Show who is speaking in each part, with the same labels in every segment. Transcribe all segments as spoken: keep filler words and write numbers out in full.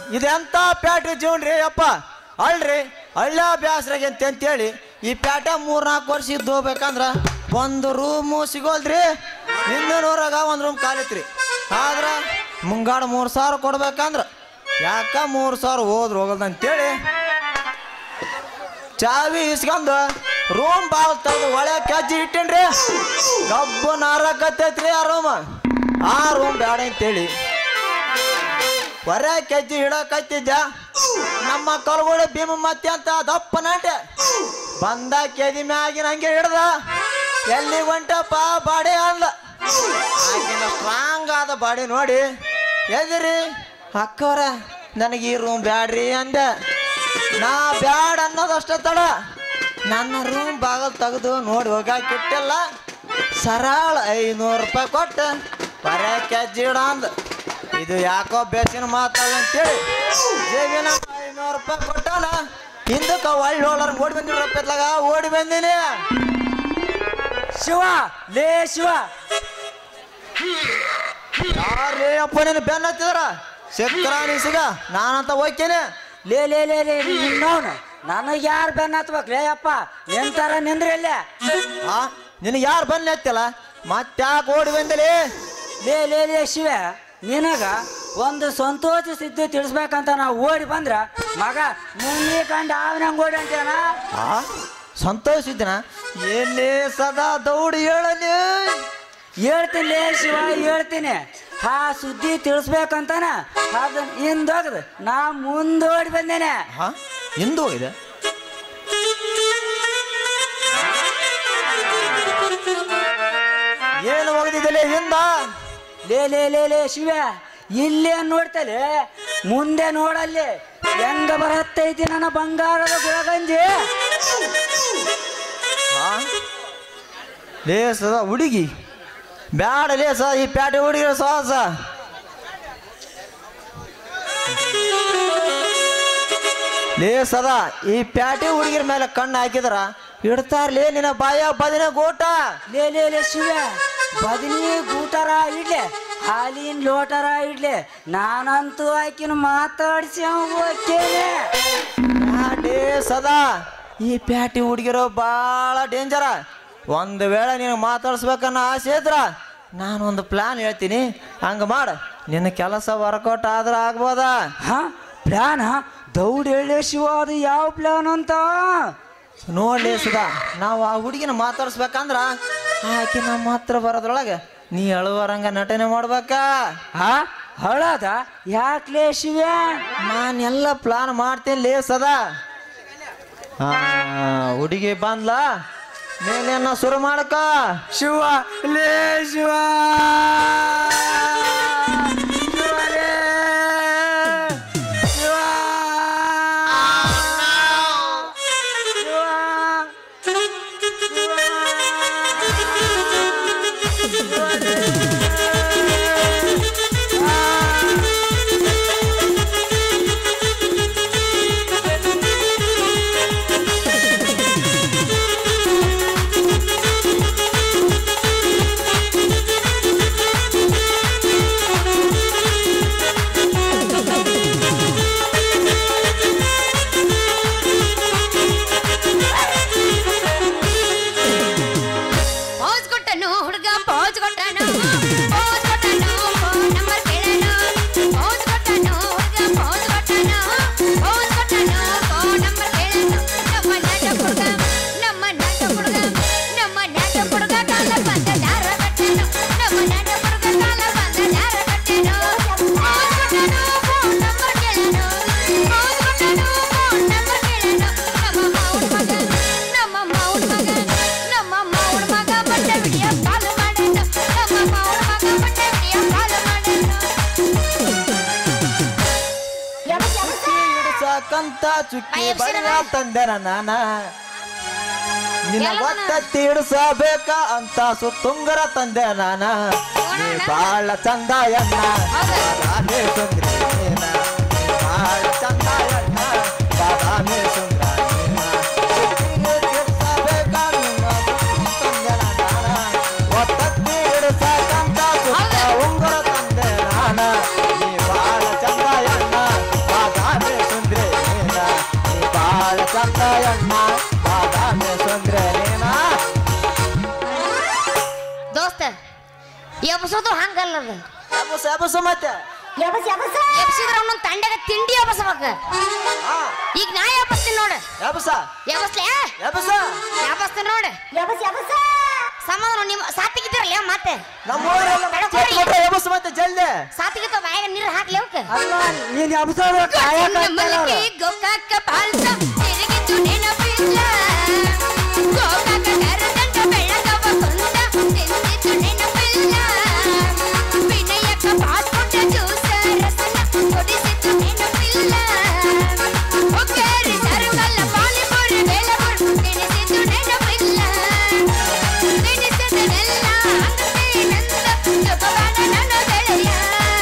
Speaker 1: ಇದೆಂತ ಪ್ಯಾಟಿ ಜೀವನ್ರಿ ಅಪ್ಪ ಅಲ್ರಿ ಹಳ್ಳ ಬ್ಯಾಸ್ರಾಗ ಅಂತ ಅಂತೇಳಿ ಈ ಪ್ಯಾಟ ಮೂರ್ ನಾಲ್ಕು ವರ್ಷ ಇದ್ದು ಹೋಗ್ಬೇಕಂದ್ರ ಒಂದು ರೂಮು ಸಿಗೋಲ್ರಿ ಹಿಂದೂರಾಗ ಒಂದು ರೂಮ್ ಖಾಲಿತ್ರಿ ಆದ್ರ ಮುಂಗಾಡ ಮೂರು ಸಾವಿರ ಕೊಡ್ಬೇಕಂದ್ರ ಯಾಕ ಮೂರು ಸಾವಿರ ಹೋದ್ರು ಹೋಗಲ್ದ ಅಂತೇಳಿ ಚಾವಿ ಇಸ್ಕೊಂಡು ರೂಮ್ ಬಾಲ್ ತೆಗೆದು ಒಳ್ಳೆ ಕೆಜ್ಜಿ ಇಟ್ಟೇನ್ರಿ ಗಬ್ಬು ನಾರಕತ್ತೈತ್ರಿ ಆ ರೂಮ್ ಆ ರೂಮ್ ಬೇಡ ಅಂತೇಳಿ ಹೊರ ಕೆಜ್ಜಿ ಹಿಡಕತ್ತಿದ್ದ ನಮ್ಮ ಕಲ್ಗೋಳಿ ಭೀಮ ಮತ್ತೆ ಅಂತ ದಪ್ಪ ನಾಟೆ ಬಂದ ಕೆದಿ ಮ್ಯಾಗಿನ ಹಂಗೆ ಹಿಡ್ದ ಎಲ್ಲಿ ಹೊಂಟಪ್ಪ ಬಾಡಿ ಅಂದ ಆಕಿನ ಸ್ಟ್ರಾಂಗ್ ಆದ ಬಾಡಿ ನೋಡಿ ಎದಿರಿ ಅಕ್ಕವ್ರ ನನಗೆ ಈ ರೂಮ್ ಬ್ಯಾಡ್ರಿ ಅಂದೆ ನಾ ಬ್ಯಾಡ್ ಅನ್ನೋದಷ್ಟ ತಡ ನನ್ನ ರೂಮ್ ಬಾಗಲ್ ತೆಗೆದು ನೋಡಿ ಹೋಗಾಕಿಟ್ಟಿಲ್ಲ ಸರಳ ಐನೂರು ರೂಪಾಯಿ ಕೊಟ್ಟು ಬರ ಕೆಜ್ಜಿ ಇಡ ಅಂದ ಇದು ಯಾಕೋ ಬೇಸಿನ ಮಾತಾಡ ಅಂತೇಳಿ ಜೇಬಿನ ಐನೂರು ರೂಪಾಯಿ ಕೊಟ್ಟಾನ ಹಿಂದಕ್ಕೆ ಒಳ್ಳೆ ಹೋಳರ್ ಓಡಿ ಬಂದಿರಪ್ಪತ್ಲಾಗ ಓಡಿ ಬಂದೀನಿ
Speaker 2: ಶಿವ ಲೇ ಶಿವ
Speaker 1: ಯಾರೇ ಅಪ್ಪ ನೀನು ಬೆನ್ನ ಹತ್ತಿದಾರ ಸಿಕ್ಕರ ಸಿಗ ನಾನಂತ ಹೋಗ್ತೇನೆ
Speaker 2: ಲೇ ಲೇ ಲೇ ಲೇ ನಿನ್ನವನು ನನಗೆ ಯಾರು ಬೆನ್ನ ಹತ್ಬೇಕು ಲೇ ಅಪ್ಪ ನಿಂತಾರ ನಿಂದ್ರಿ ಅಲ್ಲೇ
Speaker 1: ಆ ನಿನಗೆ ಯಾರು ಬನ್ನಿ ಹತ್ತಿಲ್ಲ ಮತ್ತ್ಯಾಕೆ ಓಡಿ ಬಂದಿಲಿ
Speaker 2: ಲೇ ಲೇ ಲೇ ಶಿವ ನಿನಗ ಒಂದು ಸಂತೋಷ ಸಿದ್ದು ತಿಳಿಸ್ಬೇಕಂತ ನಾವು ಓಡಿ ಬಂದ್ರ ಮಗ ಮುಂದೆ ಕಂಡು ಆವಿನಂಗೆ ಓಡಿ ಅಂತೇನ
Speaker 1: ಆ ಸಂತೋಷಿದ್ದನ ಎಲ್ಲಿ ಸದಾ ದೌಡಿ ಹೇಳಲಿ
Speaker 2: ಹೇಳ್ತೀನಿ ಲೇ ಶಿವ ಹೇಳ್ತೀನಿ ಆ ಸುದ್ದಿ ತಿಳಿಸ್ಬೇಕಂತಾನ ಅದನ್ನ ಹಿಂದೋಗದು ನಾ ಮುಂದೋಡಿ ಬಂದೇನೆ
Speaker 1: ಹಾ ಹಿಂದೂ ಇದೆ ಏನು ಹೋಗದಿದ್ದಲೇ ಹಿಂದ
Speaker 2: ಲೇ ಲೇ ಲೇ ಲೇ ಶಿವ ಇಲ್ಲೇ ನೋಡ್ತಲೆ ಮುಂದೆ ನೋಡಲ್ಲಿ ಹೆಂಗ ಬರತ್ತೈತಿ ನನ್ನ ಬಂಗಾರದ ಗುಳಗಂಜಿ
Speaker 1: ಲೇ ಸದ ಹುಡುಗಿ ಬ್ಯಾಡ ಲೇ ಸ ಈ ಪ್ಯಾಟೆ ಹುಡುಗಿರ ಸಾಹಸ ಲೇ ಸದಾ ಈ ಪ್ಯಾಟೆ ಹುಡುಗಿರ ಮೇಲೆ ಕಣ್ಣು ಹಾಕಿದ್ರ ಇಡ್ತಾರ್ಲೇ ನಿನ್ನ ಬಾಯ ಬದಿನ ಗೋಟ
Speaker 2: ಲೇ ಲೇ ಲೇ ಶಿವ ಬದನಿ ಗೂಟರ ಇಡ್ಲೆ ಹಾಲಿನ ಲೋಟರ ಇಡ್ಲೆ ನಾನಂತೂ ಆಕಿನ ಮಾತಾಡ್ಸಿ
Speaker 1: ಲೇ ಸದಾ ಈ ಪ್ಯಾಟಿ ಹುಡುಗಿರೋ ಭಾಳ ಡೇಂಜರ ಒಂದು ವೇಳೆ ನೀನು ಮಾತಾಡ್ಸ್ಬೇಕನ್ನೋ ಆಸೆ ಇದ್ರ ನಾನೊಂದು ಪ್ಲಾನ್ ಹೇಳ್ತೀನಿ ಹಂಗ ಮಾಡ ನಿನ್ನ ಕೆಲಸ ವರ್ಕೌಟ್ ಆದ್ರ ಆಗ್ಬೋದ
Speaker 2: ಹಾ ಪ್ಲಾನ್ ದೌಡ್ ಹೇಳಿ ಶಿವ ಅದು ಯಾವ ಪ್ಲಾನ್ ಅಂತ
Speaker 1: ನೋಡ್ಲಿ ಸುಧಾ ನಾವು ಆ ಹುಡುಗಿನ ಮಾತಾಡ್ಸ್ಬೇಕಂದ್ರ ಆಕೆ ನಮ್ಮ ಹತ್ರ ಬರೋದ್ರೊಳಗೆ ನೀ ಅಳುವರಂಗ ನಟನೆ ಮಾಡ್ಬೇಕ
Speaker 2: ಹಾ ಹಳದ ಯಾಕ್ಲೇ ಶಿವ
Speaker 1: ನಾನೆಲ್ಲ ಪ್ಲಾನ್ ಮಾಡ್ತೀನಿ ಲೇ ಸದಾ ಹಾ ಹುಡುಗಿ ಬಂದ್ಲ ಮೇಲೇನ ಶುರು ಮಾಡಕ
Speaker 2: ಶಿವ ಲೇ ಶಿವ
Speaker 1: ಕಂತ ಚುಕ್ಕಿ ಬಣ್ಣ ತಂದೆನ ನಾನ ನಿನ್ನ ಒತ್ತತ್ತಿ ಇಡಿಸಬೇಕ ಅಂತ ಸುತ್ತುಂಗರ ತಂದೆ ನಾನ ನೀ ಬಾಳ ಚಂದ ಎನ್ನ ಬಾದಾಮಿ ಸುಂದ್ರಿ ನೀನ ಬಾಳ ಚಂದ ಎನ್ನ ಬಾದಾಮಿ ಸುಂದ್ರ ಇಡಿಸಬೇಕ ನಿನ್ನ ತಂದೆನ ನಾನ ಒತ್ತತ್ತಿ ಇಡಿಸಕಂತ ಸುತ್ತ ಉಂಗರ ತಂದೆ ನಾನ ನೀ ಬಾಳ ಚಂದ ಎನ್ನ
Speaker 3: ಎಬ್ಸೋದು ಹಂಗಲ್ಲದ
Speaker 1: ಎಬಸ ಎಬಸ ಮತ್ತೆ
Speaker 3: ಎಬಸ್ ಎಬಸ್ ಎಬ್ಸಿದ್ರ ಅವನೊಂದು ತಂಡಗ ತಿಂಡಿ ಎಬಸಬೇಕ ಈಗ ನಾ ಎಬಸ್ತೀನಿ ನೋಡ
Speaker 1: ಎಬಸ
Speaker 3: ಎಬಸ್ಲೆ
Speaker 1: ಎಬಸ
Speaker 3: ಎಬಸ್ತೀನಿ ನೋಡ ಎಬಸ್ ಎಬಸ್ ಸಮಾಧಾನ ನಿಮ್ಮ ಸಾತಿಗಿದ್ರಲ್ಲ ಮತ್ತೆ
Speaker 1: ನಮ್ಮ ಎಬಸ ಮತ್ತೆ ಜಲ್ದಿ
Speaker 3: ಸಾತಿಗಿತ್ತ ಬಾಯಾಗ ನೀರು ಹಾಕ್ಲೇವಕ
Speaker 2: ಅಲ್ಲ ನೀನ್ ಎಬ್ಸೋದು
Speaker 3: ಮಲ್ಲಿಗೆ ಗೋಕಾಕ ಪಾಲ್ಸ ತಿರುಗಿತು ನೆನಪಿಲ್ಲ ಗೋಕಾಕ ಕರದಂಡ ಬೆಳಗವ ಕೊಂಡ ತಿಂದಿತು ನೆನಪಿಲ್ಲ ವಿನಯಕ ಪಾಸ್ಪೋರ್ಟ್ ಜ್ಯೂಸ ರಸನ ಕೊಡಿಸಿತು ನೆನಪಿಲ್ಲ ಒಕ್ಕೇರಿ ಸರ್ಕಲ್ಲ ಪಾನಿಪುರಿ ಬೇಲಪುರ ನೆನೆಸಿತು ನೆನಪಿಲ್ಲ ನೆನೆಸಿದನೆಲ್ಲ ಅಂಗಡಿ ನಂದ ಜಗವಾಡ ನನ್ನ ಗೆಳೆಯ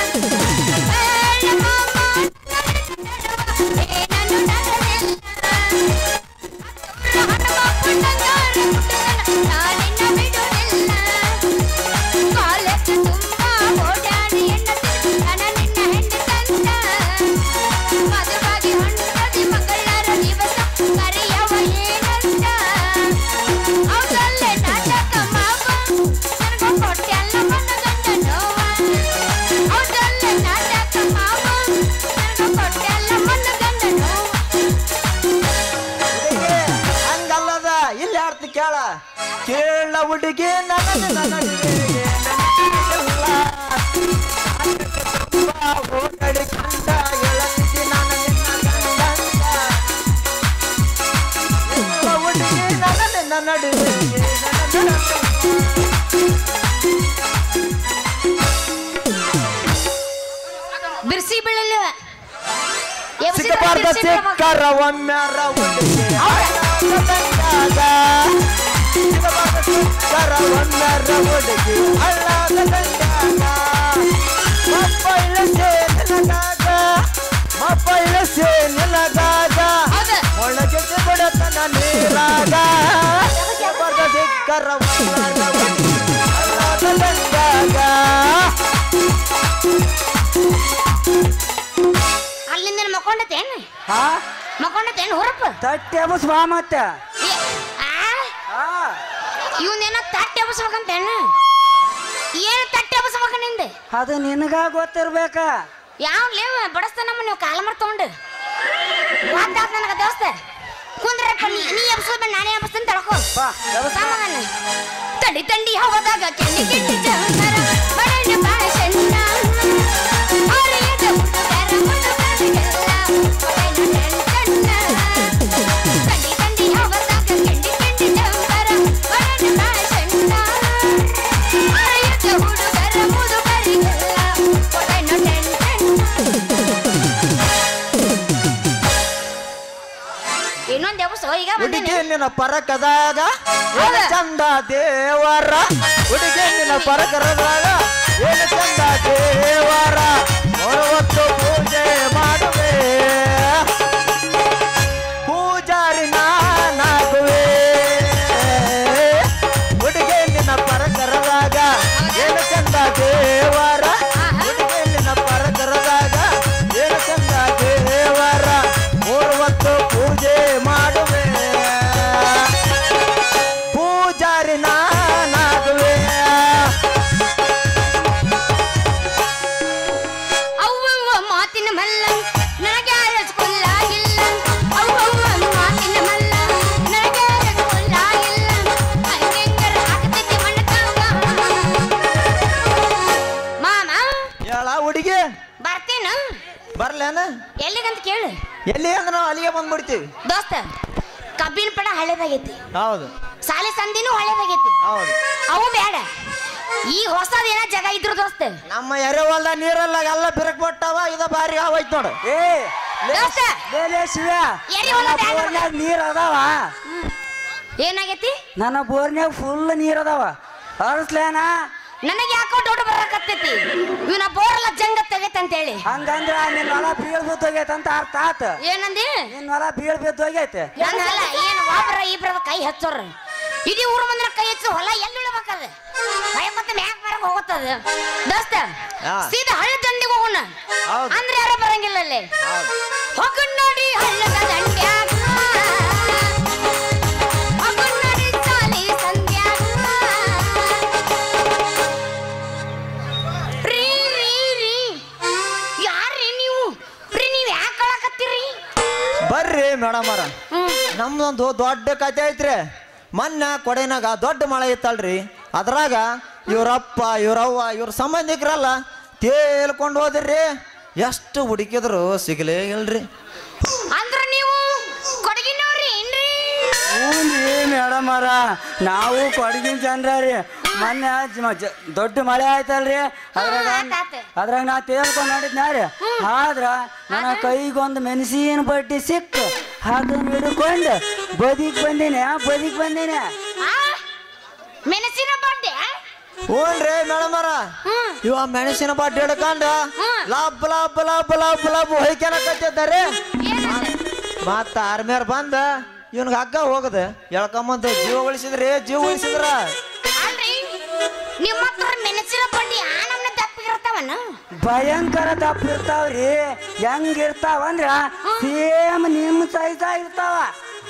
Speaker 1: ಕೇಳ ಹುಡುಗಿ ನನ್ನ ಓಡಾಡಿ ಕಂಡ ಎಳತಿ ನನ್ನ ಹುಡುಗಿ ನನ್ನ ನಡುವೆ
Speaker 3: ಬಿರ್ಸಿ ಬೀಳಲ್ಲ
Speaker 1: ಸಿಕ್ಕಬಾರ್ದ ಸಿಕ್ಕರ ಒಮ್ಮ್ಯಾರ ಸಿಕ್ಕರ ಒಮ್ಮ್ಯಾರ ಹುಡುಗಿ ಅಳ್ಳಾದ ಗಂಡಾಗ ಮಪ್ಪ ಇಳಸೆ ನಿಲಗಾಗ ಮಪ್ಪ ಇಳಸೆ ನಿಲಗಾಗ ಒಳಗೆ ಬಿಡತನ ನೀರಾಗ ಸಿಕ್ಕಬಾರ್ದ ಸಿಕ್ಕರ ಒಮ್ಮ್ಯಾರ ಹುಡುಗಿ ಅಳ್ಳಾದ ಗಂಡಾಗ
Speaker 3: ಅಲ್ಲಿಂದ ಮಕ್ಕೊಂಡತೇನು
Speaker 2: ಹಾ
Speaker 3: ಮಕ್ಕೊಂಡತೇನು ಹೊರಪ
Speaker 2: ತಟ್ಟೆ ಎಬಸ್ ಬಾ ಮತ್ತೆ
Speaker 3: ಇವನೇನೋ ತಟ್ಟೆ ಎಬಸ್ಬೇಕಂತೇನು ಏನು ತಟ್ಟೆ ಎಬಸ್ಬೇಕ ನಿಂದ
Speaker 2: ಅದು ನಿನಗ ಗೊತ್ತಿರ್ಬೇಕ
Speaker 3: ಯಾವ ಲೇವ ಬಡಸ್ತಾನಮ್ಮ ನೀವು ಕಾಲ ಮರ್ ತಗೊಂಡು ಮಾತಾಡ್ ನನಗ ದೋಸ್ತ ಕುಂದ್ರಪ್ಪ ನೀ ನೀ ಎಬ್ಸೋದ್ ಬೇಡ ನಾನೇ ಎಬ್ಸ್ತೀನಿ ತಳ್ಕೋ ಸಮಾಧಾನ ತಡಿ ತಂಡಿ ಹವದಾಗ ಕೆಂಡಿ ಕೆಂಡಿ ಜಂತರ ಬಡಣ್ಣ ಬಾಳ ಚೆನ್ನ ಆರೆಯದ ಹುಡುಗರ ಮುಡುಗರಿಗೆಲ್ಲ ಬಡಣ್ಣ ಚೆನ್ನ ತಂಡಿ ತಂಡಿ ಹವದಾಗ ಕೆಂಡಿ ಕೆಂಡಿ ಜಂತರ ಬಡಣ್ಣ ಬಾಳ ಚೆನ್ನ ಆರೆಯದ ಹುಡುಗರ ಮುಡುಗರಿಗೆಲ್ಲ ಬಡಣ್ಣ ಇನ್ನೊಂದು ಎಬ್ಸೋ ಈಗ ಬಂದೇನೆ
Speaker 1: ಹುಡುಗಿಯನ್ನ ಪರಕದಾಗ ಏನು ಚಂದ ದೇವರ ಹುಡುಗಿಯನ್ನ ಪರಕರದಾಗ ಏನು ಚಂದ ದೇವರ ಹೊರವತ್ತು ಪೂಜೆ ಮಾಡುವೆ ಪೂಜಾರಿ ನಾನಾಗುವೆ ಹುಡುಗಿಯನ್ನ ಪರಕರದಾಗ ಏನು ಚಂದ ದೇವರ ಹುಡುಗಿಯನ್ನ ಪರಕರದಾಗ ಏನು ಚಂದ ದೇವರ ಮೂರುವತ್ತು ಪೂಜೆ ಮಾಡುವೆ ಪೂಜಾರಿ ನಾನಾಗುವೆ
Speaker 3: ಅವ್ವವ್ವ ಮಾತಿನ ಮಲ್ಲ ನನಗ್ಯಾರ ಕೊಲ್ಲಾಗಿಲ್ಲ ಅವ್ವವ್ವ ಮಾತಿನ ಮಲ್ಲ ನನಗ್ಯಾರ ಕೊಲ್ಲಾಗಿಲ್ಲ ಹಂಗೆಂಗರ ಹಾಕತೈತಿ ಮಣ್ಣತಾವ ಮಾಮ
Speaker 1: ಹೇಳ ಹುಡುಗಿ
Speaker 3: ಬರ್ತೀನ
Speaker 1: ಬರ್ಲೇನ
Speaker 3: ಎಲ್ಲಿಗಂತ ಕೇಳು
Speaker 1: ಎಲ್ಲಿ ಅಂದ್ರೆ ನಾವು ಅಲ್ಲಿಗೆ ಬಂದ್ಬಿಡ್ತೀವಿ
Speaker 3: ದೋಸ್ತ ಕಬ್ಬಿನ ಪಡ ಹಳೆದಾಗೈತಿ
Speaker 1: ಹೌದು
Speaker 3: ಸಾಲಿ ಸಂದಿನೂ ಹಳೆದಾಗೈತಿ
Speaker 1: ಹೌದು
Speaker 3: ಅವು ಬೇಡ ಈ ಹೊಸದೇನ ಜಾಗ ಇದ್ರು ದೋಸ್ತ
Speaker 1: ನಮ್ಮ ಎರೆವಲ್ದ ನೀರಲ್ಲ ಎಲ್ಲ ಬಿರಕ್ ಬಿಟ್ಟವ ಇದ ಬಾರಿ ಆವೈತ್ ನೋಡು
Speaker 2: ಏ
Speaker 3: ದೋಸ್ತ
Speaker 2: ಲೇ ಶಿವ
Speaker 3: ಎರಿ ಹೊಲ ಬ್ಯಾಡ ನಮ್ಗೆ.
Speaker 2: ಬೋರ್ನ್ಯಾಗ ನೀರ್ ಅದಾವ
Speaker 3: ಏನಾಗೈತಿ
Speaker 2: ನನ್ನ ಬೋರ್ನ್ಯಾಗ ಫುಲ್ ನೀರ್ ಅದಾವ ಹರಿಸ್ಲೇನ
Speaker 3: ನನಗೆ ಯಾಕೋ ಡೌಟ್ ಬರಕತ್ತೈತಿ ಇವನ ಬೋರ್ಲ ಜಂಗ ತೆಗೈತೆ ಅಂತ ಹೇಳಿ
Speaker 2: ಹಂಗಂದ್ರ ನಿನ್ ಹೊಲ ಬೀಳ್ ಬಿದ್ದೋಗೈತೆ ಅಂತ ಅರ್ಥ ಆತ
Speaker 3: ಏನಂದಿ
Speaker 2: ನಿನ್ ಹೊಲ ಬೀಳ್ ಬಿದ್ದೋಗೈತೆ
Speaker 3: ನನ್ನಲ್ಲ ಏನು ಒಬ್ರ ಇಬ್ರದ ಕೈ ಹಚ್ಚೋರ ಇಡೀ ಊರು ಮಂದಿರ ಕೈ ಹಚ್ಚು ಹೊಲ ಎಲ್ಲಿ ಉಳಬೇಕದ ಕೈ ಮತ್ತೆ ಮ್ಯಾಕ್ ಬರಕ್ ಹೋಗುತ್ತದ ದೋಸ್ತ
Speaker 1: ಹಾ.
Speaker 3: ಸೀದಾ ಹಳ್ಳಿ ದಂಡಿಗೆ ಹೋಗೋಣ
Speaker 1: ಹೌದು.
Speaker 3: ಅಂದ್ರೆ ಯಾರು ಬರಂಗಿಲ್ಲ ಅಲ್ಲಿ
Speaker 1: ಹೌದು
Speaker 3: ಹೋಗೋಣ ನೋಡಿ ಹಳ್ಳದ ದಂಡ್ಯಾಗ ಹೋಗೋಣ ನೋಡಿ ಸಾಲಿ ಸಂಧ್ಯಾಗ
Speaker 1: ನಮ್ದೊಂದು ದೊಡ್ಡ ಕತೆ ಐತ್ರಿ. ಮೊನ್ನೆ ಕೊಡೆನಾಗ ದೊಡ್ಡ ಮಳೆ ಇತ್ತಲ್ರಿ, ಅದ್ರಾಗ ಇವ್ರಪ್ಪ ಇವ್ರವ್ವ ಇವ್ರ ಸಂಬಂಧಿಕರಲ್ಲ ತೇಲ್ಕೊಂಡು ಹೋದ್ರಿ. ಎಷ್ಟು ಹುಡುಕಿದ್ರು ಸಿಗಲೇ ಇಲ್ರಿ.
Speaker 3: ಅಂದ್ರ ನೀವು ಕೊಡಗಿನವ್ರಿ ಏನ್ರಿ?
Speaker 2: ಹ್ಞೂ ರೀ ಮೇಡಮ್ ಅವರ, ನಾವು ಕೊಡಗಿನ ಜನರ ರೀ. ಮೊನ್ನೆ ದೊಡ್ಡ ಮಳೆ ಆಯ್ತಲ್ರಿ, ಅದ್ರಾಗ ಅದ್ರಾಗ ನಾ ತೇಲ್ಕೊಂಡು ನೋಡಿದ್ನ ರೀ. ಆದ್ರ ನನ್ನ ಕೈಗೊಂದು ಮೆಣಸಿನ ಬಡ್ಡಿ ಸಿಕ್ಕು ಅದನ್ನ ಹಿಡ್ಕೊಂಡು ಬದಿಗೆ ಬಂದೇನೆ ಬದಿಗೆ ಬಂದೇನೆ
Speaker 3: ಮೆಣಸಿನ ಬಡ್ಡಿ.
Speaker 1: ಹ್ಞೂನ್ರಿ ಮೇಡಮ್ ಅವರ, ಇವ ಮೆಣಸಿನ ಬಡ್ಡಿ ಹಿಡ್ಕೊಂಡು ಲಾಭ ಲಾಭ ಲಾಭ ಲಾಭ ಲಾಭ ಹೊಯ್ಕೊಳಕತ್ತಿದ್ದಾರೆ. ಮತ್ತ ಆರ್ಮಿಯರ್ ಬಂದ ಇವನ್ಗೆ ಹಗ್ಗ ಹೋಗದ ಎಳ್ಕೊಂಬಂತ ಜೀವ ಉಳಿಸಿದ್ರಿ, ಜೀವ ಉಳಿಸಿದ್ರ.
Speaker 3: ನಿಮ್ಮ ಹತ್ರ ಮೆಣಸಿನ ಬಡ್ಡಿ ಆ ನಮ್ನ ದಪ್ಪಿರ್ತಾವನ?
Speaker 2: ಭಯಂಕರ ದಪ್ಪ ಇರ್ತಾವ್ರಿ. ಹೆಂಗಿರ್ತಾವಂದ್ರ ಸೇಮ್ ನಿಮ್ಮ ಸೈಜ ಇರ್ತಾವ.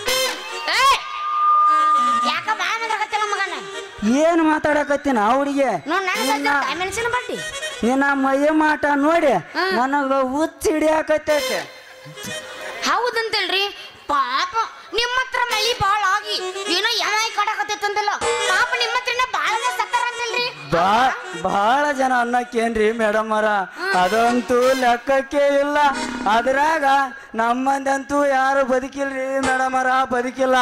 Speaker 3: ಯಾಕ ಬಾ ಮಾತಾಡಕತ್ತಿಲ್ಲ ಮಗನ?
Speaker 2: ಏನು ಮಾತಾಡಕತ್ತೀನ ಹುಡುಗಿ?
Speaker 3: ಮೆಣಸಿನ ಬಡ್ಡಿ
Speaker 2: ನಿನ್ನ ಮೈ ಮಾಟ ನೋಡಿ ನನಗ ಹುಚ್ಚ ಹಿಡಿಯಾಕತ್ತೈತೆ.
Speaker 3: ಹೌದಂತಲ್ರಿ, ಪಾಪ ನಿಮ್ಮ ಹತ್ರ ಮಳಿ ಬಾಳ ಆಗಿ ಏನೋ ಯಮಾಯಿ ಕಡಕತ್ತೈತಂದಲ್ಲ, ಪಾಪ ನಿಮ್ಮ ಹತ್ರನ ಬಾಳ ಸತ್ತಾರಂತಲ್ರಿ.
Speaker 2: ಬಾ ಬಹಳ ಜನ ಅನ್ನಕ್ಕೇನ್ರಿ ಮೇಡಮ್ ಅವರ, ಅದಂತೂ ಲೆಕ್ಕಕ್ಕೆ ಇಲ್ಲ. ಅದ್ರಾಗ ನಮ್ಮಂದಂತೂ ಯಾರು ಬದುಕಿಲ್ರಿ ಮೇಡಮ್ ಅವರ, ಬದುಕಿಲ್ಲ.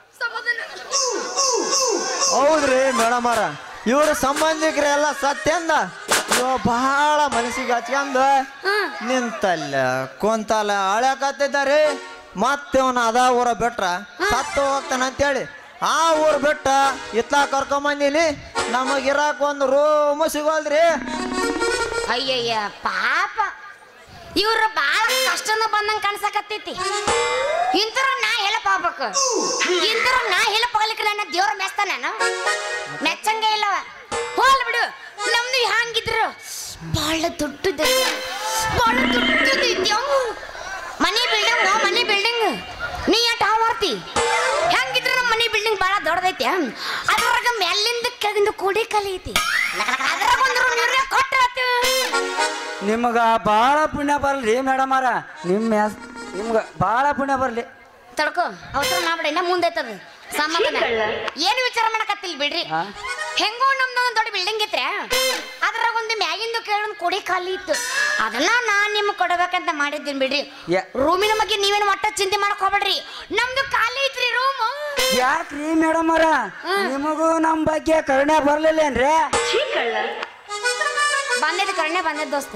Speaker 1: ಹೌದ್ರಿ ಮೇಡಮ್ ಅವರ, ಇವ್ರ ಸಂಬಂಧಿಕರೆಲ್ಲ ಸತ್ಯಂದ ಇವ ಬಹಳ ಮನಸ್ಸಿಗೆ ಹಚ್ಕೊಂಡ ನಿಂತಲ್ಲ ಕುಂತಲ್ಲ ಅಳ್ಯಾಕತ್ತಿದ್ದಾರೆ. ಮತ್ತೆ ಅವನ ಅದ ಊರ ಬಿಟ್ರ ಸತ್ತು ಹೋಗ್ತಾನ ಅಂತೇಳಿ ಆ ಊರ್ ಬಿಟ್ಟ ಇತ್ತ ಕರ್ಕೊಂಬಂದಿನಿ. ನಮಗಿರಾಕ ಒಂದು ರೂಮು ಸಿಗೋಲ್ರಿ.
Speaker 3: ಅಯ್ಯಯ್ಯ ಪಾಪ, ಇವ್ರ ಬಾಳ ಕಷ್ಟನ ಬಂದಂಗ ಕಾಣಿಸಕತ್ತೈತಿ. ಇಂತರ ನಾ ಹೆಲ್ಪ್ ಆಗ್ಬೇಕು, ಇಂತರ ನಾ ಹೆಲ್ಪ್ ಆಗ್ಲಿಕ್ಕೆ ನನ್ನ ದೇವ್ರ ಮೆಚ್ತ ನಾನು ಮೆಚ್ಚಂಗೆ ಇಲ್ಲವ. ಹೋಲ್ ಬಿಡು, ನಮ್ದು ಹ್ಯಾಂಗಿದ್ರು ಬಾಳ ದೊಡ್ಡದ ಬಾಳ ದೊಡ್ಡದೈತಿ ಮನಿ ಬಿಲ್ಡಿಂಗ್. ಮನಿ ಬಿಲ್ಡಿಂಗ್ ನೀ ಯಾಟ ಹಾವಾರ್ತಿ? ಹೆಂಗಿದ್ರು ನಮ್ಮ ಮನಿ ಬಿಲ್ಡಿಂಗ್ ಬಾಳ ದೊಡ್ಡದೈತಿ. ಅದ್ರಾಗ ಮ್ಯಾಲಿಂದ ಕೆಳಗಿಂದ ಕೂಡಿ ಕಲಿ ಐತಿ. ಅದ್ರಾಗ ಒಂದು ರೂಮ್ ಕೊಟ್ಟ
Speaker 2: ನಿಮಗ ಬಾಳ ಪುಣ್ಯ ಬರ್ಲಿ ಮೇಡಮ್ ಅವರ, ನಿಮ್ಮ ನಿಮ್ಗ ಬಾಳ ಪುಣ್ಯ ಬರ್ಲಿ.
Speaker 3: ತಡ್ಕೋ, ಅವಸರ ಮಾಡ್ಬೇಡ, ಇನ್ನ ಮುಂದೈತದ ಸಮಾಧಾನ. ಏನು ವಿಚಾರ ಮಾಡಕತ್ತಿಲ್ ಬಿಡ್ರಿ. ಹೆಂಗೋ ನಮ್ದೊಂದು ದೊಡ್ಡ ಬಿಲ್ಡಿಂಗ್ ಇತ್ರೆ, ಅದ್ರಾಗ ಒಂದು ಮ್ಯಾಗಿಂದು ಕೇಳೊಂದು ಕೊಡಿ ಖಾಲಿ ಇತ್ತು. ಅದನ್ನ ನಾನ್ ನಿಮ್ಗೆ ಕೊಡಬೇಕಂತ ಮಾಡಿದ್ದೀನಿ ಬಿಡ್ರಿ. ರೂಮಿನ ಬಗ್ಗೆ ನೀವೇನು ಒಟ್ಟ ಚಿಂತೆ ಮಾಡಕ್ ಹೋಗ್ಬೇಡ್ರಿ, ನಮ್ದು ಖಾಲಿ ಐತ್ರಿ ರೂಮ್.
Speaker 2: ಯಾಕ್ರಿ ಮೇಡಮ್ ಅವರ, ನಿಮಗೂ ನಮ್ ಬಗ್ಗೆ ಕರುಣೆ ಬರ್ಲಿಲ್ಲೇನ್ರಿ?
Speaker 3: ಬಂದೈತಿ ಕರುಣೆ ಬಂದೈತಿ ದೋಸ್ತ.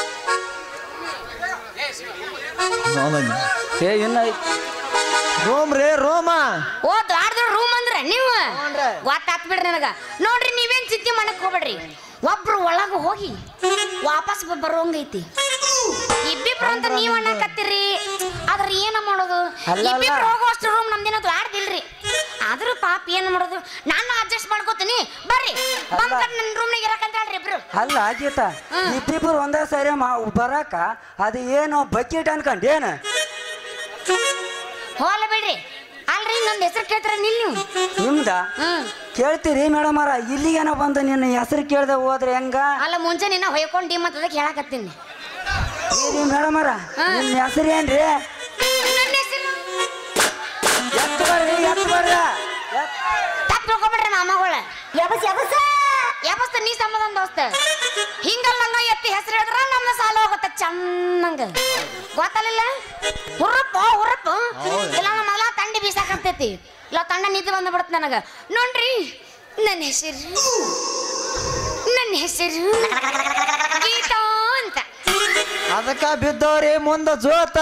Speaker 2: ಏ ಇನ್ನ
Speaker 1: ರೂಮ್ ರೇ ರೋಮ.
Speaker 3: ಓ ದೊಡ್ಡ ರೂಮ್ ಅಂದ್ರ ನೀವು ಗೊತ್ತಾತ್ ಬಿಡ್ರಿ ನನಗ. ನೋಡ್ರಿ ನೀವೇನ್ ಚಿಂತೆ ಮಾಡಕ್ ಹೋಗ್ಬೇಡ್ರಿ, ಒಬ್ರು ಒಳಗ ಹೋಗಿ ವಾಪಸ್ ಬರೋಂಗೈತಿ. ಇಬ್ಬಿಬ್ರು ಅಂತ ನೀವ್ ಅನ್ನಕತ್ತೀರಿ, ಆದ್ರ ಏನ ಮಾಡೋದು? ಇಬ್ಬಿಬ್ರು ಹೋಗೋಷ್ಟು ರೂಮ್ ನಮ್ದೇನ ದೊಡ್ಡದಿಲ್ರಿ. ಆದ್ರೂ ಪಾಪ ಏನ್ ಮಾಡೋದು, ನಾನು ಅಡ್ಜಸ್ಟ್ ಮಾಡ್ಕೋತೀನಿ. ಬರ್ರಿ ಬಂದ್ ನನ್ನ ರೂಮ್ನಾಗ ಇರಕಂತ ಹೇಳ್ರಿ ಇಬ್ರು.
Speaker 2: ಅಲ್ಲ ಗೀತ, ಇಬ್ಬಿಬ್ರು ಒಂದೇ ಸರಿ ಬರಾಕ ಅದು ಏನು ಬಕೆಟ್ ಅನ್ಕೊಂಡ್ ಏನ?
Speaker 3: ಹೋಲ ಬಿಡ್ರಿ. ಅಲ್ರಿ ನಂದು ಹೆಸರು ಕೇಳ್ತಾರ ನಿಲ್ ನೀವು?
Speaker 2: ನಿಮ್ದ ಕೇಳ್ತೀರಿ ಮೇಡಮ್ ಅವರ, ಇಲ್ಲಿಗೇನೋ ಬಂದು ನಿನ್ನ ಹೆಸರು ಕೇಳ್ದೆ ಹೋದ್ರೆ ಹೆಂಗ?
Speaker 3: ಅಲ್ಲ ಮುಂಚೆ ನಿನ್ನ ಹೊಯ್ಕೊಂಡು ಮತ್ತೆ ಅದಕ್ಕೆ ಹೇಳಕತ್ತೀನಿ.
Speaker 2: ಮೇಡಮ್ ಅವರ ನಿಮ್ಮ ಹೆಸರು ಏನ್ರಿ?
Speaker 3: ನನ್ನ ಹೆಸರು
Speaker 2: ಎತ್ತು ಬರ್ರಿ ಎತ್ತು ಬರ್ರ
Speaker 3: ತಪ್ಪು ತಿಳ್ಕೊಬಿಡ್ರಿ ಮಾಮಗಳ. ಯಬಸ್ ಯಬಸ್ ಯಬಸ್ ನೀ ಸಮಾಧಾನ ದೋಸ್ತ. ಹಿಂಗಲ್ಲ ಎತ್ತಿ ಹೆಸರು ಹೇಳಿದ್ರ ನಮ್ಮ ಸಾಲ ಹೋಗುತ್ತೆ ಚನ್ನಂಗ. ಗೊತ್ತಲ್ಲ ಹುರ್ರಪ್ಪ ಹುರ್ರಪ್ಪ. ಇಲ್ಲ ಮೊದಲ ತಂಡಿ ಬೀಸಾಕರ್ತೈತಿ, ಇಲ್ಲ ತಂಡ ನಿದ್ದೆ ಬಂದು ಬಿಡುತ್ತೆ ನನಗ. ನೋಡ್ರಿ ನನ್ನ ಹೆಸರು ನನ್ನ ಹೆಸರು ಗೀತಾ ಅಂತ.
Speaker 1: ಅದಕ್ಕ ಬಿದ್ದವ್ರಿ ಮುಂದ ಜೋತ.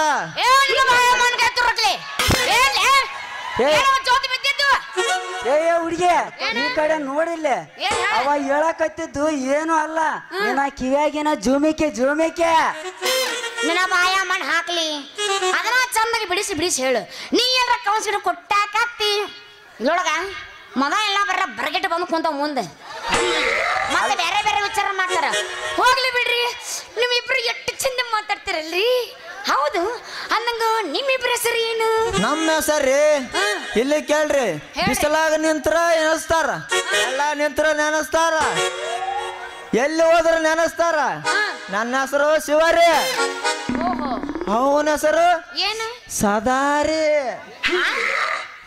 Speaker 2: ಏ ಹುಡುಗಿ ಈ ಕಡೆ ನೋಡಿಲ್ಲ, ಅವ ಹೇಳಕತ್ತಿದ್ದು ಏನು ಅಲ್ಲ, ನಿನ್ನ ಕಿವ್ಯಾಗಿನ ಜೂಮಿಕೆ ಜೂಮಿಕೆ.
Speaker 3: ನಿನ್ನ ಬಾಯ ಮಣ್ಣು ಹಾಕ್ಲಿ, ಅದನ್ನ ಚಂದಾಗಿ ಬಿಡಿಸಿ ಬಿಡಿಸಿ ಹೇಳು. ನೀ ಏನಾರ ಕೌನ್ಸಿಲ್ ಕೊಟ್ಟಾಕತ್ತಿ ಇಲ್ಲೊಳಗ ಮಗ ಎಲ್ಲ ಬರ್ರ ಬರಗೆಟ್ಟು ಬಂದು ಕುಂತ ಮುಂದೆ ಮತ್ತೆ ಬೇರೆ ಬೇರೆ ವಿಚಾರ ಮಾಡ್ತಾರ. ಹೋಗ್ಲಿ ಬಿಡ್ರಿ, ನಿಮ್ಮಿಬ್ರು ಎಷ್ಟು ಚಂದ ಮಾತಾಡ್ತಿರಲ್ರಿ. ಹೌದು ಅಂದಂಗ ನಿಮ್ಮಿಬ್ರ ಹೆಸರು ಏನು?
Speaker 1: ನಮ್ಮ ಹೆಸರಿ ಇಲ್ಲಿ ಕೇಳ್ರಿ. ಬಿಸಲಾಗ ನಿಂತ್ರ ನೆನಸ್ತಾರ, ಎಲ್ಲ ನಿಂತ್ರ ನೆನಸ್ತಾರ, ಎಲ್ಲಿ ಹೋದ್ರ ನೆನಸ್ತಾರ. ನನ್ನ ಹೆಸರು ಶಿವರಿ, ಅವನ ಹೆಸರು
Speaker 3: ಏನು
Speaker 1: ಸದಾರಿ.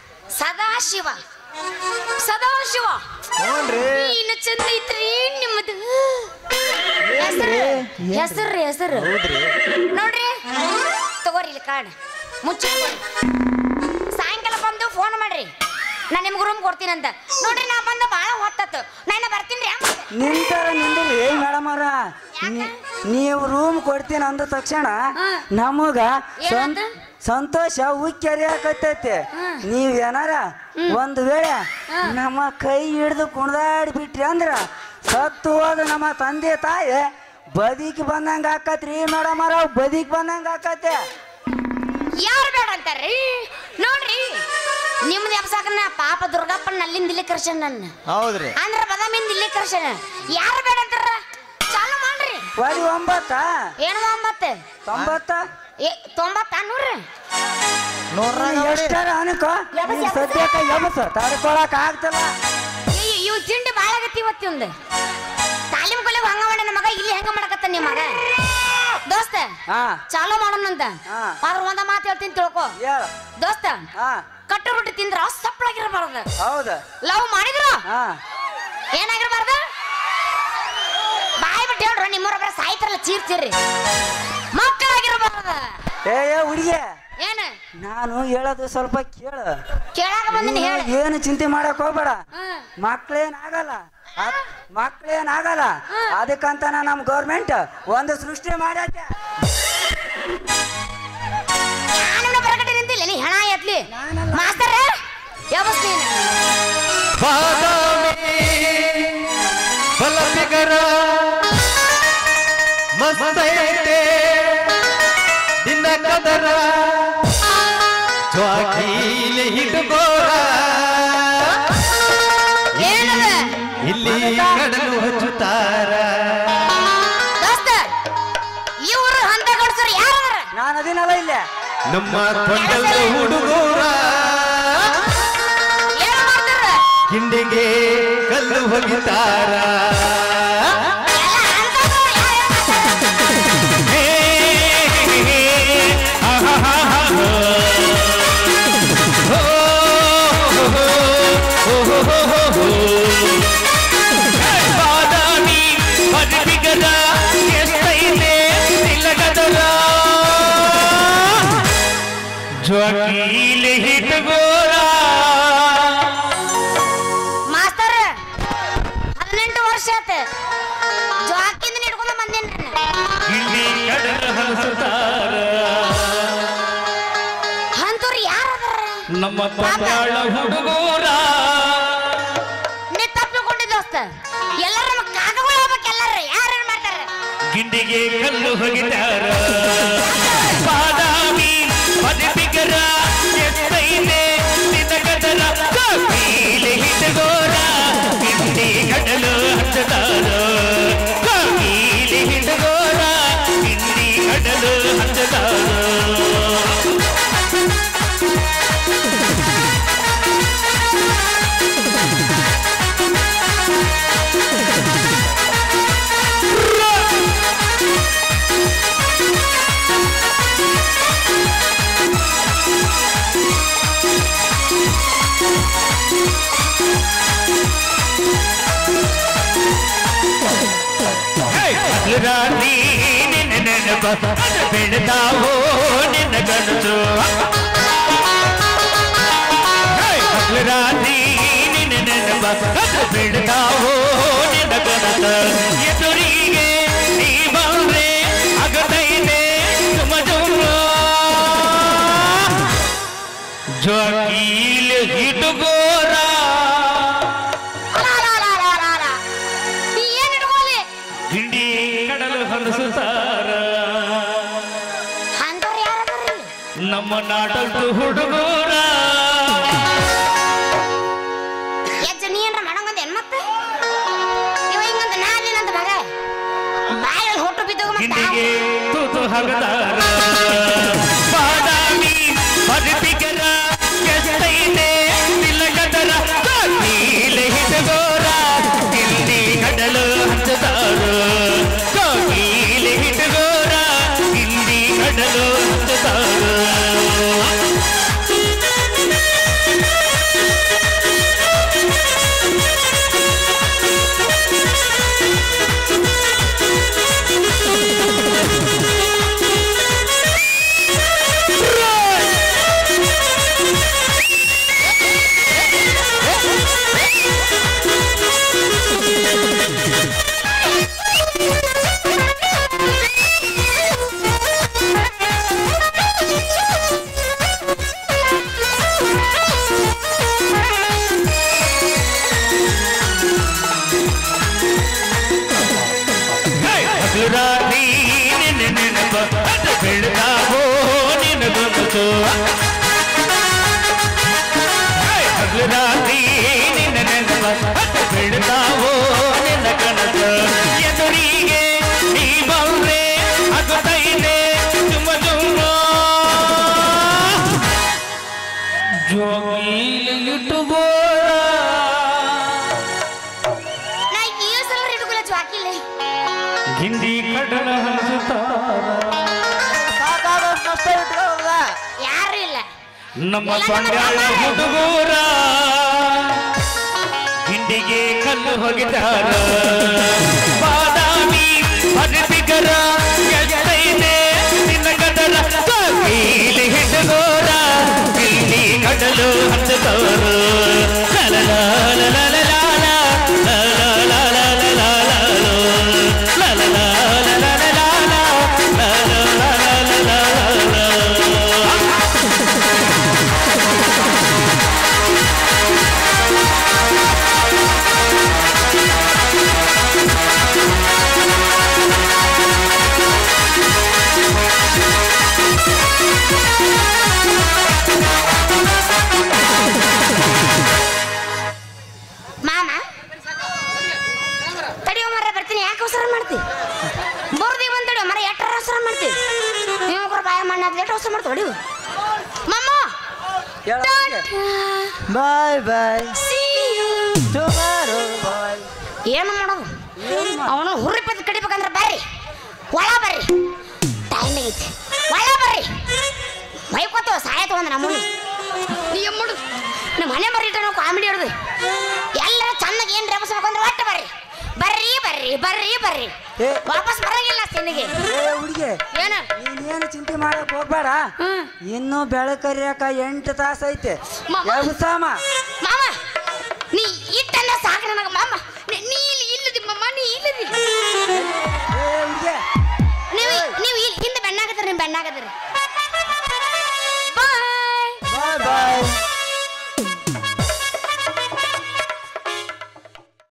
Speaker 3: ಶಿವ ಸದಾ ಶಿವ
Speaker 1: ಹ್ಞೂನ್ರಿ
Speaker 3: ಇನ್ನು ಚಂದ ಐತ್ರಿ ನಿಮ್ಮದು ಹೆಸರು ಹೆಸರು ಹೆಸರು
Speaker 1: ಹೌದ್ರಿ
Speaker 3: ನೋಡ್ರಿ ತಗೋರಿ ಇಲ್ಲಿ ಕಾರ್ಡ್ ಮುಚ್ಚಿ ಸಾಯಂಕಾಲ ಬಂದು ಫೋನ್ ಮಾಡ್ರಿ ನಾನು ನಿಮ್ಗೆ ರೂಮ್ ಕೊಡ್ತೀನಿ ಅಂತ ನೋಡ್ರಿ ನಾ ಬಂದು ಭಾಳ ಹೊತ್ತತ್ತು ನಾನು ಬರ್ತೀನಿ ರೀ
Speaker 2: ನಿಂತಾರ ನಿಂದ್ರಿ ಮೇಡಮ್ ಅವ್ರ ನೀವು ರೂಮ್ ಕೊಡ್ತೀನಿ ಅಂದ ತಕ್ಷಣ ನಮಗ
Speaker 3: ಏನಂತ?
Speaker 2: ಸಂತೋಷ ಉಕ್ಕಿ ಹಾಕತ್ತೈತಿ ನೀವ್ ಏನಾರ ಒಂದ್ ವೇಳೆ ನಮ್ಮ ಕೈ ಹಿಡ್ದು ಕುಣ್ದಾಡಿ ಬಿಟ್ರಿ ಅಂದ್ರ ಸತ್ತು ಹೋದ ನಮ್ಮ ತಂದೆ ತಾಯಿ ಬದಿಕ್ ಬಂದಂಗ ಆಕತ್ರಿ ಮೇಡಮ್ ಅವ್ರ ಬದಿಕ್ ಬಂದಂಗ ಆಕತ್ತೆ
Speaker 3: ಯಾರು ಬೇಡ ಅಂತಾರ್ರಿ ನೋಡ್ರಿ ನಿಮ್ದು ಎಬ್ಸಾಕನ ಪಾಪ ದುರ್ಗಪ್ಪನ ಅಲ್ಲಿಂದ ಇಲ್ಲಿ ಕರ್ಸನ್ ನನ್ನ
Speaker 1: ಹೌದ್ರಿ
Speaker 3: ಅಂದ್ರ ಬದಾಮಿಂದ ಇಲ್ಲಿ ಕರ್ಸನ್ ಯಾರು ಬೇಡ ಅಂತಾರ ಚಾಲು ಮಾಡ್ರಿ
Speaker 2: ಒಡಿ ಒಂಬತ್ತ
Speaker 3: ಏನು ಒಂಬತ್ತು
Speaker 2: ತೊಂಬತ್ತ
Speaker 3: ಏ ತೊಂಬತ್ತ ನೂರ್ರಿ
Speaker 1: ನೂರ
Speaker 2: ಎಷ್ಟಾರ ಅನ್ಕೋ ನೀವ್ ಸದ್ಯಕ್ಕ ಎಬಸ ತಡ್ಕೊಳಕ್ ಆಗ್ತಲ್ಲ
Speaker 3: ಇವ್ ತಿಂಡಿ ಬಾಳ ಆಗತ್ತಿ ಇವತ್ತಿಂದ ತಾಲೀಮ್ ಕೊಲೆ ಹಂಗ ಮಾಡ ಮಗ ಇಲ್ಲಿ ಹೆಂಗ ಮಾಡಕತ್ತ ನಿಮ್ಮ ಮಗ ದೋಸ್ತ
Speaker 2: ಹಾ
Speaker 3: ಚಾಲು ಮಾಡೋಣಂತ
Speaker 2: ಹಾ.
Speaker 3: ಆದ್ರ ಒಂದ ಮಾತು ಹೇಳ್ತೀನಿ ತಿಳ್ಕೊ
Speaker 2: ಹೇಳ
Speaker 3: ದೋಸ್ತ
Speaker 2: ಹಾ
Speaker 3: ಕಟ್ಟು ರೊಟ್ಟಿ ತಿಂದ್ರ ಸಪ್ಪಳಾಗಿರಬಾರ್ದು
Speaker 2: ಹೌದ
Speaker 3: ಲವ್ ಮಾಡಿದ್ರ
Speaker 2: ಹಾ
Speaker 3: ಏನಾಗಿರ್ಬಾರ್ದು ಬಾಯ್ ಬಿಟ್ಟು ಹೇಳ್ರ ನಿಮ್ಮವ್ರ ಸಾಯ್ತಾರಲ್ಲ ಚೀರ್ತೀರ್ರಿ ಮಕ್ಕಳಾಗಿರ್ಬಾರ್ದ
Speaker 2: ಏ ಹುಡುಗಿ
Speaker 3: ಏನ
Speaker 2: ನಾನು ಹೇಳೋದು ಸ್ವಲ್ಪ ಕೇಳು
Speaker 3: ಕೇಳಾಕ ಬಂದಿನಿ ಹೇಳ
Speaker 2: ಏನು ಚಿಂತೆ ಮಾಡಕ್ ಹೋಗ್ಬೇಡ ಮಕ್ಳೇನಾಗಲ್ಲ ಮಕ್ಳೇನಾಗಲ್ಲ ಅದಕ್ಕಂತಾನ ನಮ್ ಗೌರ್ಮೆಂಟ್ ಒಂದು ಸೃಷ್ಟಿ ಮಾಡತ್ತೆ
Speaker 3: ನಾನು ಬರಕಟ್ಟೆ ನಿಂತಿಲ್ಲ ನೀ ಹೆಣ ಎತ್ಲಿ ಮಾಸ್ತರ ಯಾವಸ್ತೀನಿ
Speaker 1: ಬಲಪಿಗರ ಮಸ್ತೈತೆ ದಿನ ಕದರ ಜ್ವಾಕೀಲಿ ಹಿಡ್ಕೋರ
Speaker 3: ಏನದ
Speaker 1: ಇಲ್ಲಿ ಕಡಲು ಹಚ್ಚುತ್ತಾರ
Speaker 3: ದೋಸ್ತ ಇವ್ರು ಹಂತ ಗಡ್ಸರು ಯಾರದ್ರ
Speaker 2: ನಾನು ಅದಿನಲ್ಲ ಇಲ್ಲೇ
Speaker 1: ನಮ್ಮ ತೊಂಡಲ ಹುಡುಗೋರ
Speaker 3: ಏನ ಮಾಡ್ತಾರ
Speaker 1: ಹಿಂಡಿಗೆ ಕಲ್ಲು ಹೊಗಿತಾರ ಜ್ವಾಕೀಲಿ ಹಿಟ್ಗೋರ
Speaker 3: ಮಾಸ್ತರ ಹದಿನೆಂಟು ವರ್ಷ ಆತ ಜ್ವಾಕಿಂದ ಹಿಡ್ಕೊಂಡ ಬಂದೇನಿ
Speaker 1: ಇಲ್ಲಿ ಕಡಲ ಹಲಸುತ್ತಾರ
Speaker 3: ಅಂತವ್ರು ಯಾರದಾರ
Speaker 1: ನಮ್ಮ ತೊಂಡಾಳ ಹುಡುಗೋರ
Speaker 3: ನೀ ತಪ್ಪಿಕೊಂಡಿ ದೋಸ್ತ ಎಲ್ಲರ ನಮ್ಮ ಕಾಕಗಳು ಹೋಗ್ಬೇಕು ಎಲ್ಲರ ಯಾರು ಮಾಡ್ತಾರ
Speaker 1: ಗಿಂಡಿಗೆ ಕಲ್ಲು ಹೊಗಿತಾರ ಬಾದಾಮಿ ಮದಿಪಿಗರ ಎತ್ತೈತೆ ನಿನಗದರ ಕಾಕೀಲಿ ಹಿಡ್ಗೋರ ಗಿಂಡಿ ಕಡಲು ಹಚ್ಚದಾರ ಕಾಕೀಲಿ ಹಿಡ್ಗೋರ ಗಿಂಡಿ ಕಡಲು ಹಚ್ಚದಾರ ರಾತ್ರಿ ನಿನ್ನ ನೆನಪ ಬೆಳೆದಾವೋ ನಿನ್ನ ಕನಸು ರಾತ್ರಿ ನಿನ್ನ ನೆನಪ ಬೆಳೆದಾವೋ ನಿನ್ನ ಕನಸ ಎದುರಿಗೆ ನೀ ಬಂದ್ರೆ ಆಗತೈತೆ ಸುಮಜುರ ಜ್ವಾಕೀಲಿ ಹಿಡುಗೋರ
Speaker 3: ಏನ್ ಹಿಡ್ಕೊಳ್ಳಿ
Speaker 1: ಹಿಂಡಿ ಕಡಲು ಹಲಸುತ್ತಾರ
Speaker 3: ಅಂತವ್ರು ಯಾರದಾರ
Speaker 1: ನಮ್ಮ ನಾಟಕದ ಹುಡುಗರ
Speaker 3: ಎಜ್ಜ ನೀ ಏನ್ರ ಮಾಡಂಗಂದ ಏನ್ ಮತ್ತೆ ಇವ ಹಿಂಗಂತ ನಾನೇನಂತ ಮಗ ಬಾಯಲ್ಲಿ ಹೊಟ್ಟು ಬಿದ್ದೋಗ
Speaker 1: ಹಿಂಡಿಗೆ ತೂತು ಹಗದಾರ ಬಾದಾಮಿ ಮದಿಪಿಗರ ಎಷ್ಟೈತೆ ನಿಲ್ಲಗದರ ಕಾಕೀಲಿ ಹಿಡ್ಗೋರ ಹಿಂಡಿ ಕಡಲು ಹಚ್ಚದಾರ ಕಾಕೀಲಿ ಹಿಡ್ಗೋರ ಹಿಂಡಿ ಕಡಲು ಹಚ್ಚದಾರ
Speaker 4: ಹಿಂದಿ ಕಡಲ ಹರಿಸುತ್ತಾರ
Speaker 1: ಸಾಕಾದಷ್ಟು ನಷ್ಟ ಇಟ್ಕೊಳ್ಳ
Speaker 3: ಯಾರು ಇಲ್ಲ
Speaker 4: ನಮ್ಮ ಸಂಗ್ಯಾಳ ಹುಡುಗೂರ ಹಿಂದಿಗೆ ಕಲ್ಲು ಹೋಗಿದ್ದಾರ ಬಾದಾಮಿ ಹರಿಬಿಗರ ಎಷ್ಟೈತೆ ನಿನ್ನ ಕಡಲ ಇಲ್ಲಿ ಹಿಡುಗೋರ ಇಲ್ಲಿ ಕಡಲು ಹರಿಸುತ್ತವರು
Speaker 3: ಮಾಮ ತಡಿಯೋ ಮರ ಬರ್ತೀನಿ ಯಾಕೆ ಅವಸರ ಮಾಡ್ತಿ ಬೋರ್ದಿ ಬಂದ್ ತಡಿಯೋ ಮರ ಎಟ್ಟರ ಅವಸರ ಮಾಡ್ತಿ ನೀವು ಬಾಯ ಮಣ್ಣ ಲೇಟ್ ಅವಸರ ಮಾಡ್ತೀವಿ ಹೊಡಿವು ಮಮ್ಮ
Speaker 1: ಬಾಯ್ ಬಾಯ್
Speaker 3: ಏನು ಮಾಡೋದು ಅವನು ಹುರ್ರಿ ಪತ್ತಿ ಕಡಿಬೇಕಂದ್ರೆ ಬರ್ರಿ ಒಳ ಬರ್ರಿ ಟೈಮ್ ಐತಿ ಒಳ ಬರ್ರಿ ಬೈಕೋತವ ಸಹಾಯ ತಗೊಂಡ್ ನಮ್ಮನ್ನು ನೀ ಮುಡು ನಮ್ಮ ಮನೆ ಬರೀಟ ನಾವು ಕಾಮಿಡಿ ಹಿಡ್ದು ಎಲ್ಲರ ಚೆನ್ನಾಗಿ ಏನ್ ರೆಬಸ್ಬೇಕು ಅಂದ್ರೆ ಒಟ್ಟು ಬರ್ರಿ ಬರ್ರಿ ಬರ್ರಿ ಬರ್ರಿ ಬರ್ರಿ ವಾಪಸ್ ಬರಂಗಿಲ್ಲ ಸಿನಿಗೆ
Speaker 2: ಹುಡುಗಿ
Speaker 3: ಏನು
Speaker 2: ನೀನೇನು ಚಿಂತೆ ಮಾಡಕ್ ಹೋಗ್ಬೇಡ
Speaker 3: ಹ್ಮ್
Speaker 2: ಇನ್ನು ಬೆಳಕರಿಯಾಕ ಎಂಟು ತಾಸ ಐತೆ
Speaker 3: ಮಾಮ.
Speaker 2: ಉಸಾಮ
Speaker 3: ಮಾಮ ನೀ ಇಟ್ಟನ್ನ ಸಾಕು ನನಗ ಮಾಮ ನೀ- ನೀ ಇಲ್ಲಿ ಇಲ್ಲದಿ ಮಾಮ ನೀ ಇಲ್ಲದಿ
Speaker 2: ಹುಡುಗಿ
Speaker 3: ನೀವು ನೀವು ಇಲ್ಲಿ ಹಿಂದೆ ಬೆಣ್ಣಾಗದ್ರಿ ನೀವು ಬೆಣ್ಣಾಗದ್ರಿ ಬಾಯ್
Speaker 1: ಬಾಯ್ ಬಾಯ್